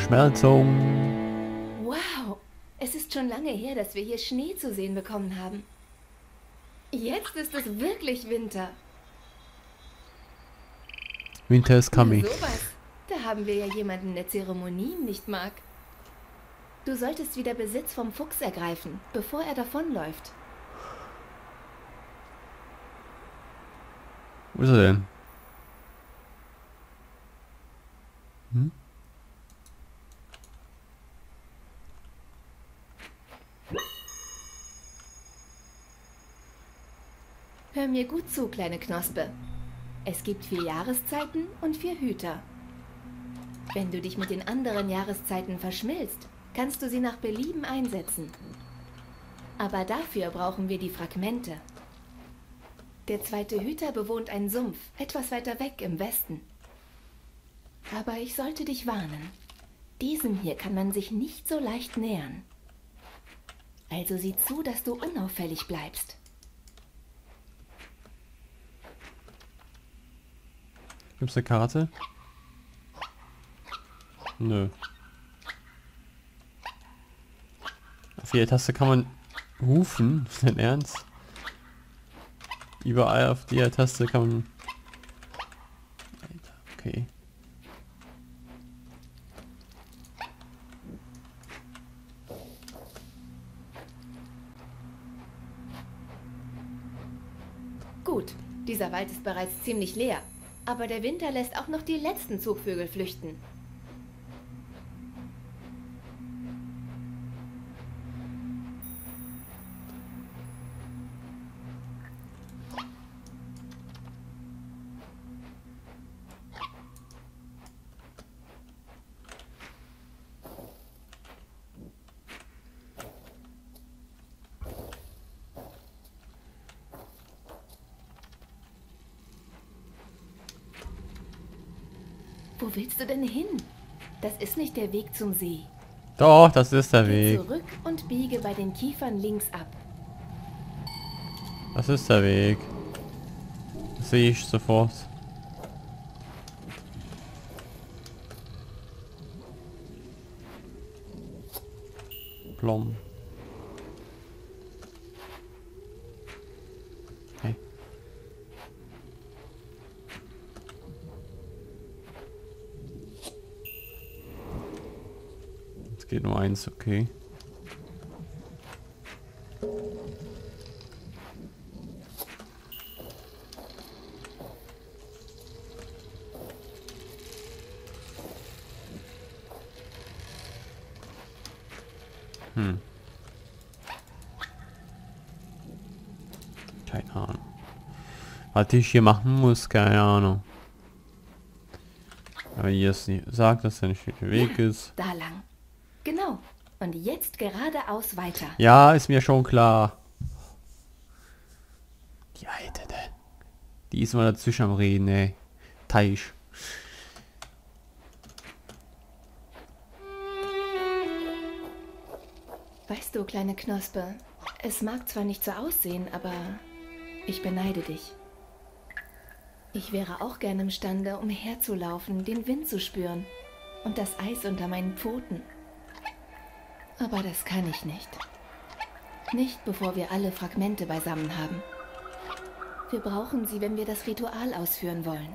Verschmelzung. Wow, es ist schon lange her, dass wir hier Schnee zu sehen bekommen haben. Jetzt ist es wirklich Winter. Winter is Na coming. sowas. Da haben wir ja jemanden, der Zeremonien nicht mag. Du solltest wieder Besitz vom Fuchs ergreifen, bevor er davonläuft. Wo ist er denn? Hm? Hör mir gut zu, kleine Knospe. Es gibt 4 Jahreszeiten und 4 Hüter. Wenn du dich mit den anderen Jahreszeiten verschmilzt, kannst du sie nach Belieben einsetzen. Aber dafür brauchen wir die Fragmente. Der zweite Hüter bewohnt einen Sumpf, etwas weiter weg im Westen. Aber ich sollte dich warnen. Diesem hier kann man sich nicht so leicht nähern. Also sieh zu, dass du unauffällig bleibst. Gibt's eine Karte? Nö. Auf jede Taste kann man rufen. Ist dein Ernst? Überall auf jeder Taste kann man... Alter, okay. Gut, dieser Wald ist bereits ziemlich leer. Aber der Winter lässt auch noch die letzten Zugvögel flüchten. Wo willst du denn hin? Das ist nicht der Weg zum See. Doch, das ist der Geh Weg. zurück und biege bei den Kiefern links ab. Das ist der Weg. Das sehe ich sofort. Plom. Hey. Es geht nur eins, okay. Keine Ahnung. Was ich hier machen muss, keine Ahnung. Aber hier es nicht sagt, dass der nicht der Weg ist. Da lang. Genau. Und jetzt geradeaus weiter. Ja, ist mir schon klar. Die Alte, ne? Die ist mal dazwischen am Reden, ey. Teich. Weißt du, kleine Knospe, es mag zwar nicht so aussehen, aber ich beneide dich. Ich wäre auch gerne imstande, umherzulaufen, den Wind zu spüren und das Eis unter meinen Pfoten. Aber das kann ich nicht. Nicht, bevor wir alle Fragmente beisammen haben. Wir brauchen sie, wenn wir das Ritual ausführen wollen.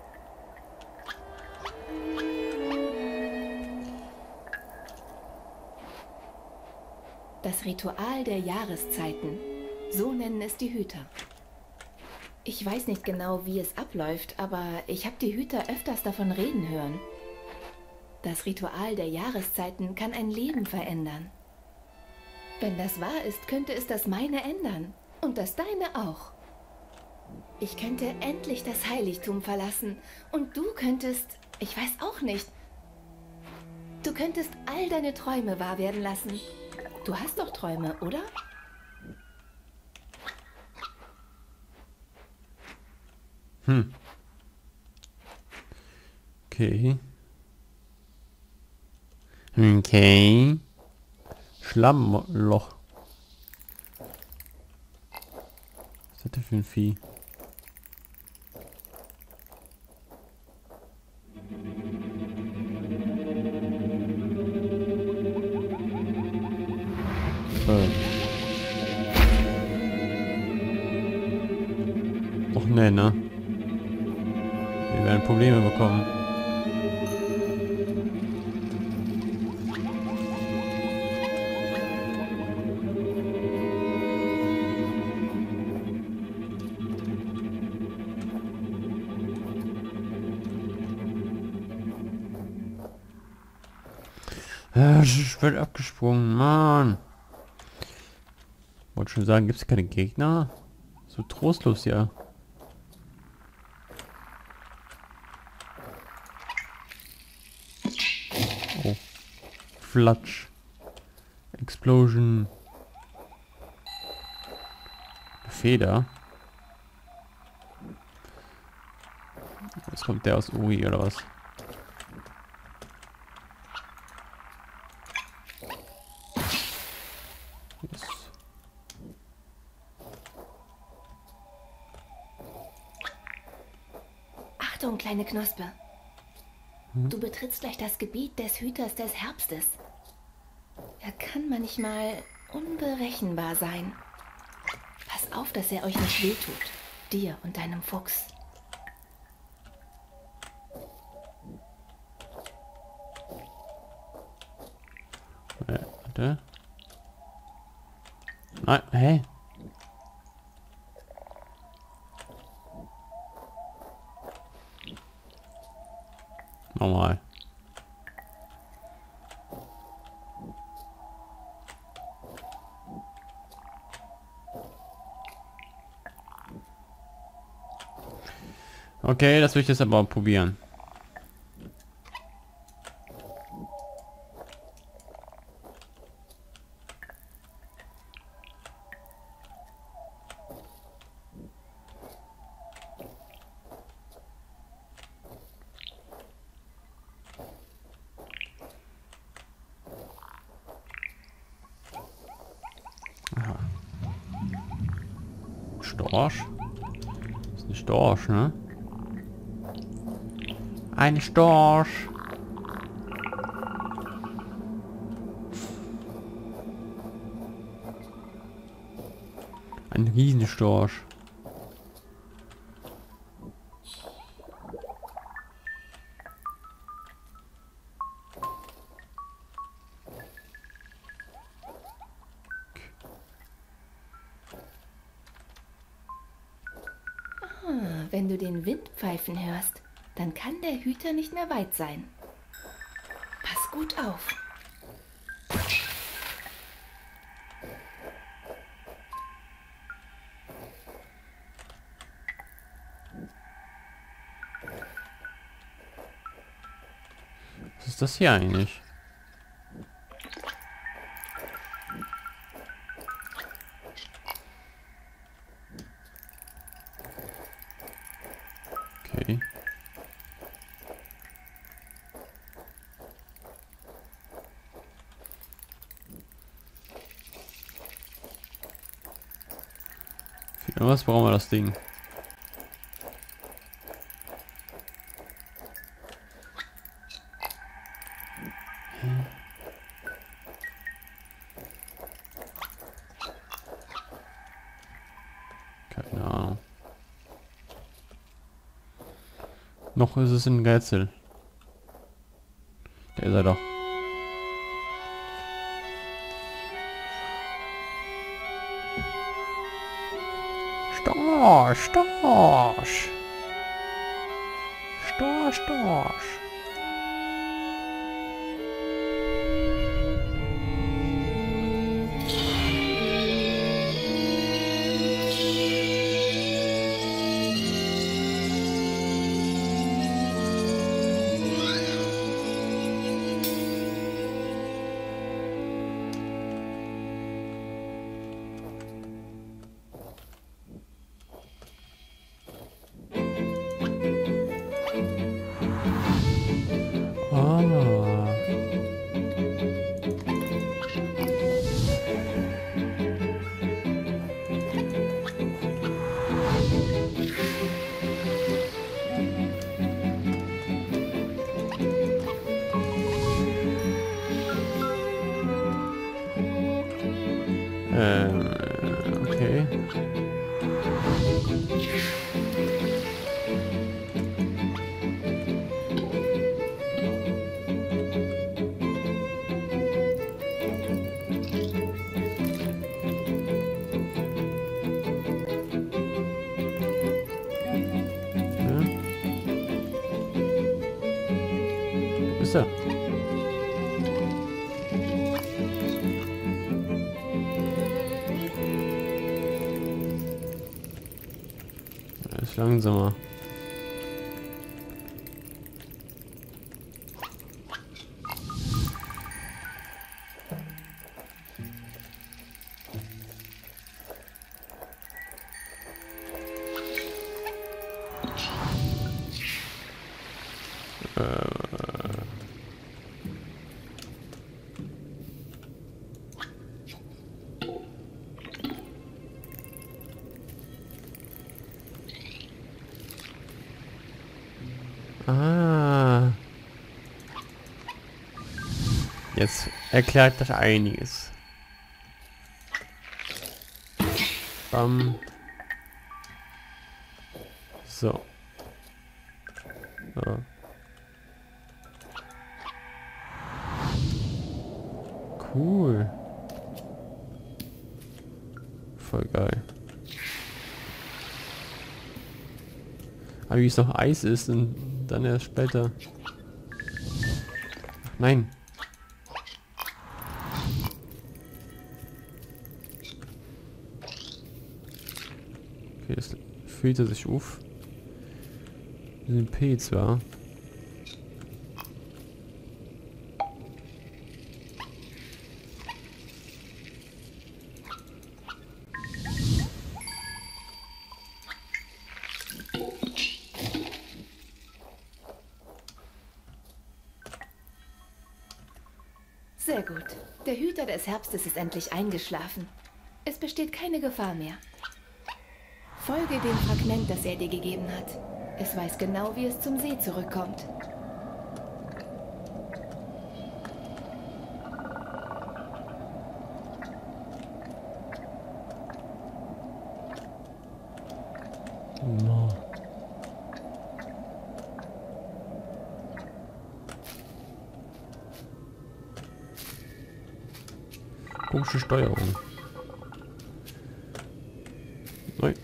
Das Ritual der Jahreszeiten, so nennen es die Hüter. Ich weiß nicht genau, wie es abläuft, aber ich habe die Hüter öfters davon reden hören. Das Ritual der Jahreszeiten kann ein Leben verändern. Wenn das wahr ist, könnte es das meine ändern und das deine auch. Ich könnte endlich das Heiligtum verlassen und du könntest, ich weiß auch nicht, du könntest all deine Träume wahr werden lassen. Du hast doch Träume, oder? Okay. Okay. Schlammloch. Was ist das denn für ein Vieh? Och ne, ne? Wir werden Probleme bekommen. Ja, ich bin abgesprungen, Mann. Wollte schon sagen, gibt es keine Gegner? So trostlos, ja. Oh. Flatsch. Explosion. Feder. Jetzt kommt der aus Uri oder was? Yes. Achtung, kleine Knospe. Du betrittst gleich das Gebiet des Hüters des Herbstes. Er kann manchmal unberechenbar sein. Pass auf, dass er euch nicht wehtut. Dir und deinem Fuchs. Warte. Nein, hä? Nochmal. Okay, das will ich jetzt aber probieren. Aha. Storch? Das ist ein Storch, ne? Ein Storch. Ein Riesenstorch. Wenn du den Wind pfeifen hörst, dann kann der Hüter nicht mehr weit sein. Pass gut auf. Was ist das hier eigentlich? Okay. Für was brauchen wir das Ding? Keine Ahnung. Noch ist es ein Rätsel. Der ist er doch. Storch, Storch. Storch, Storch. Okay. Ist er? Er ist langsamer. Ah. Jetzt erklärt das einiges. Bam. So. So. Cool. Voll geil. Aber wie es noch Eis ist und dann erst später. Ach, nein. Okay, jetzt fühlt er sich auf. Den P zwar. Sehr gut. Der Hüter des Herbstes ist endlich eingeschlafen. Es besteht keine Gefahr mehr. Folge dem Fragment, das er dir gegeben hat. Es weiß genau, wie es zum See zurückkommt. No. Komische Steuerung. Nein.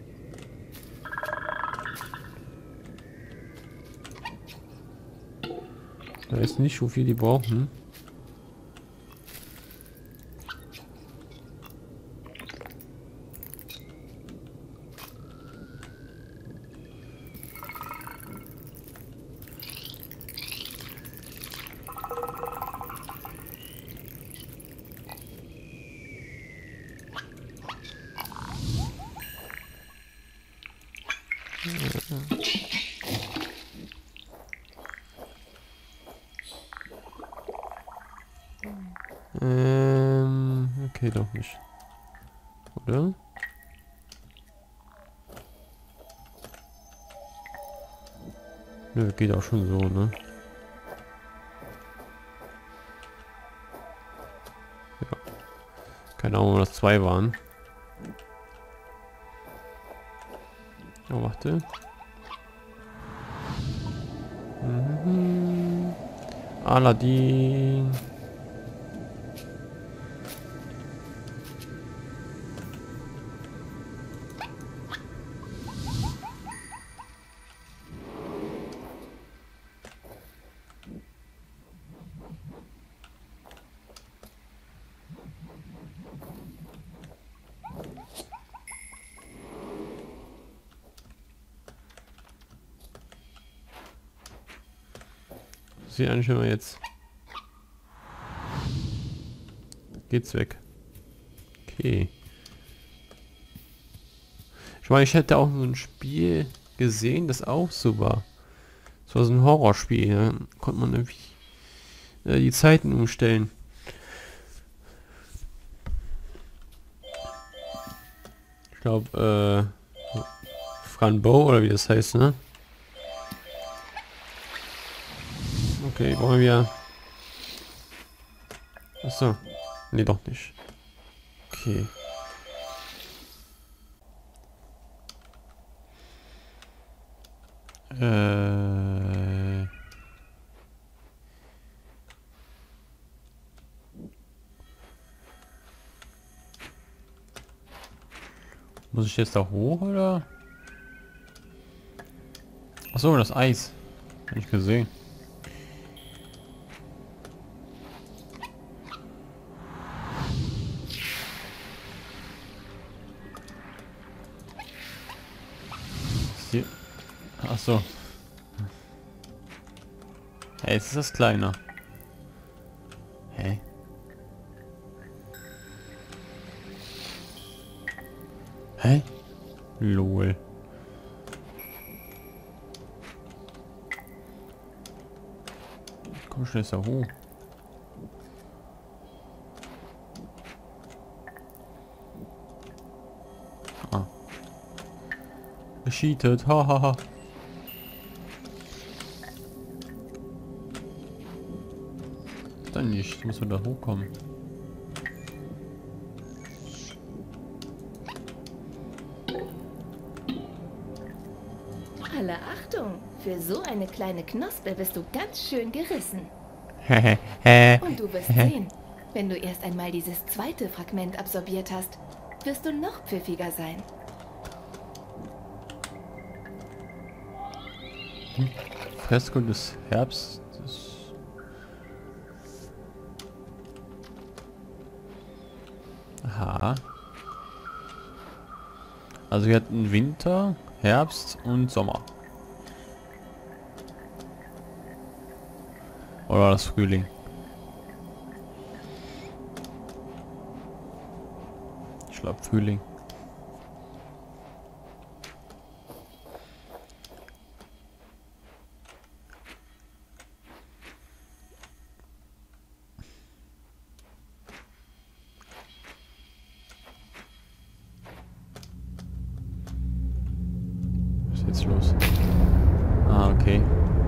Da ist nicht so viel die brauchen. Okay, doch nicht. Oder? Nö, geht auch schon so, ne? Ja. Keine Ahnung, was 2 waren. Oh, warte. Aladdin. Sieht eigentlich immer jetzt. Geht's weg. Okay. Ich meine, ich hätte auch so ein Spiel gesehen, das auch so war. Das war so ein Horrorspiel. Da konnte man irgendwie die Zeiten umstellen. Ich glaube, Franbo oder wie das heißt, ne? Okay, brauchen wir... Achso. Nee, doch nicht. Okay. Muss ich jetzt da hoch, oder? Achso, das Eis. Hab ich gesehen. Hier. Achso. Hey, jetzt ist das kleiner. Hey. Hä? Lol. Komm schnell da hoch. Ah. Gescheatet. Hahaha. Dann nicht. Muss man da hochkommen. Alle Achtung! Für so eine kleine Knospe bist du ganz schön gerissen. Und du wirst sehen, wenn du erst einmal dieses zweite Fragment absorbiert hast, wirst du noch pfiffiger sein. Fresko des Herbstes. Aha. Also wir hatten Winter, Herbst und Sommer. Oder das Frühling. Ich glaube Frühling. Was ist jetzt los? Ah, okay.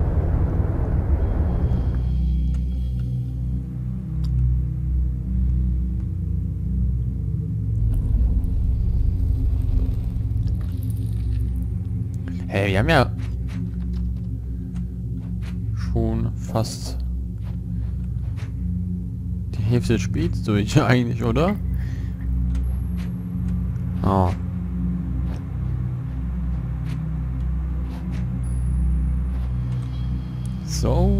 Hey, wir haben ja schon fast die Hälfte des Spiels durch eigentlich, oder? Oh. So.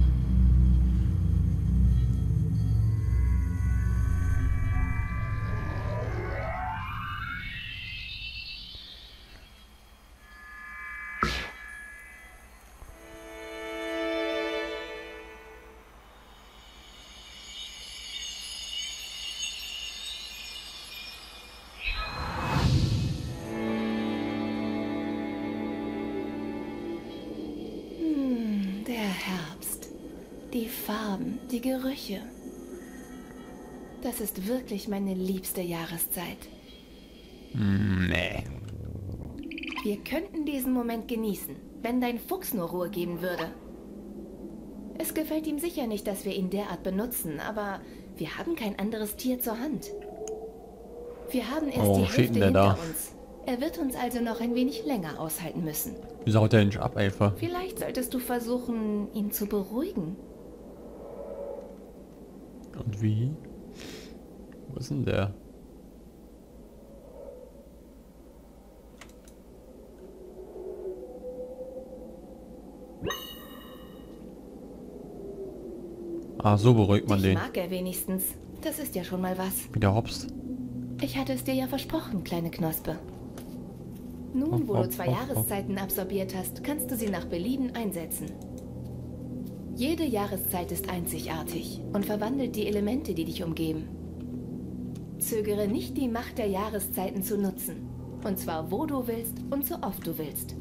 Der Herbst. Die Farben, die Gerüche. Das ist wirklich meine liebste Jahreszeit. Nee. Wir könnten diesen Moment genießen, wenn dein Fuchs nur Ruhe geben würde. Es gefällt ihm sicher nicht, dass wir ihn derart benutzen, aber wir haben kein anderes Tier zur Hand. Wir haben erst die steht denn Hälfte der hinter da? uns. Er wird uns also noch ein wenig länger aushalten müssen. Wieso haut der nicht ab einfach? Vielleicht solltest du versuchen, ihn zu beruhigen. Und wie? Wo ist denn der? Ah, so beruhigt man Dich den. mag er wenigstens. Das ist ja schon mal was. Wie der hopst. Ich hatte es dir ja versprochen, kleine Knospe. Nun, wo du 2 Jahreszeiten absorbiert hast, kannst du sie nach Belieben einsetzen. Jede Jahreszeit ist einzigartig und verwandelt die Elemente, die dich umgeben. Zögere nicht, die Macht der Jahreszeiten zu nutzen. Und zwar wo du willst und so oft du willst.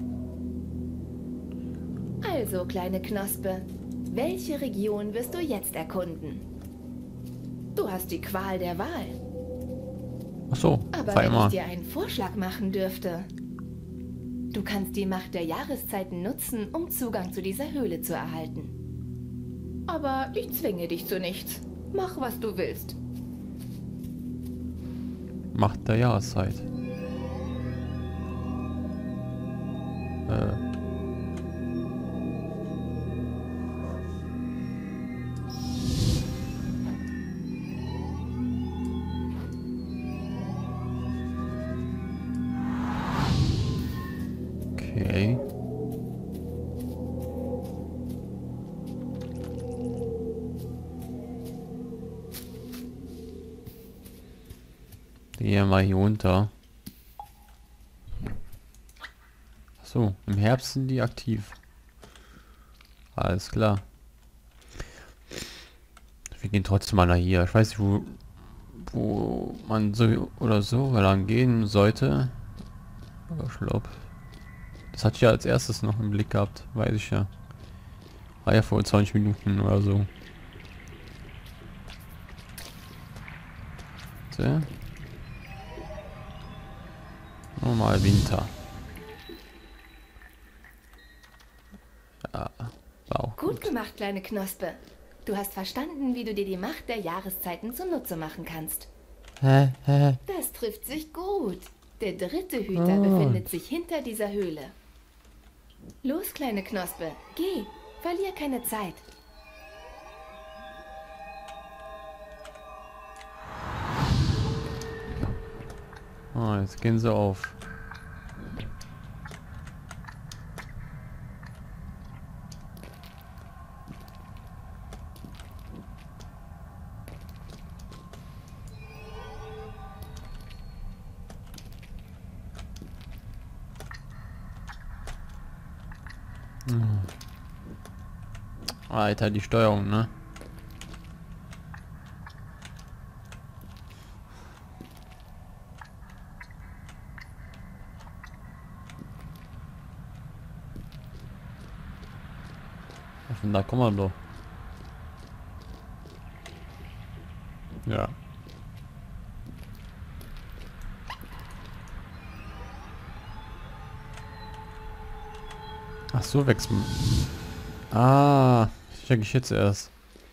Also, kleine Knospe, welche Region wirst du jetzt erkunden? Du hast die Qual der Wahl. Ach so, Aber wenn ich dir einen Vorschlag machen dürfte. Du kannst die Macht der Jahreszeiten nutzen, um Zugang zu dieser Höhle zu erhalten. Aber ich zwinge dich zu nichts. Mach, was du willst. Macht der Jahreszeit. Okay. Gehen wir mal hier runter. So, im Herbst sind die aktiv. Alles klar. Wir gehen trotzdem mal nach hier. Ich weiß nicht, wo man so oder so lang gehen sollte. Aber ich glaube, das hatte ich ja als erstes noch im Blick gehabt. Weiß ich ja. War ja vor 20 Minuten oder so. So. Normal Winter. Ja, war auch Gut gemacht, kleine Knospe. Du hast verstanden, wie du dir die Macht der Jahreszeiten zunutze machen kannst. Das trifft sich gut. Der dritte Hüter befindet sich hinter dieser Höhle. Los, kleine Knospe, geh. Verlier keine Zeit. Oh, jetzt gehen sie auf. Alter, die Steuerung, ne? Von da kommen wir doch. Ja. Ach so, wechseln. Ah, check ich jetzt erst.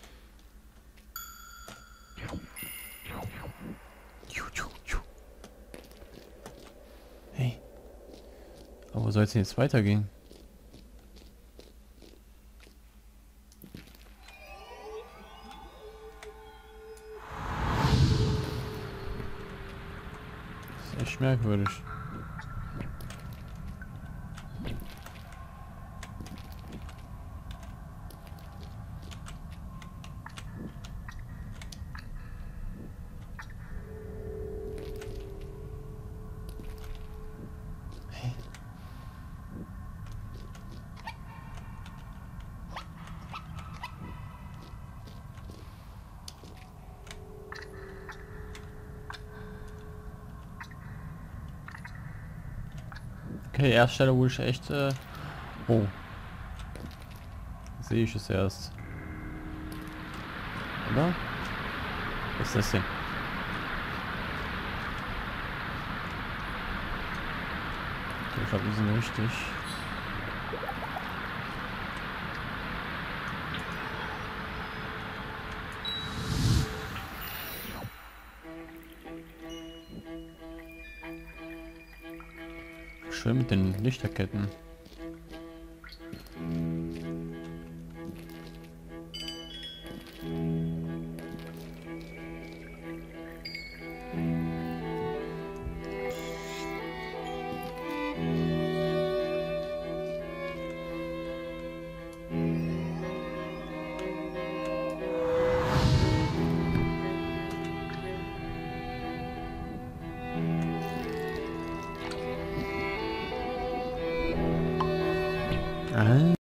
Hey. Aber wo soll es denn jetzt weitergehen? Das ist echt merkwürdig. Okay, erste Stelle wurde ich echt, oh. Sehe ich es erst. Oder? Was ist das denn? Okay, ich glaube, wir sind richtig. Schön mit den Lichterketten. Ah.